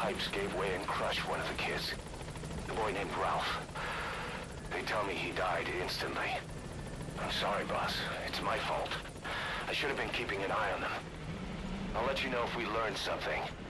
pipes gave way and crushed one of the kids. The boy named Ralph. They tell me he died instantly. I'm sorry, boss. It's my fault. I should have been keeping an eye on them. I'll let you know if we learned something.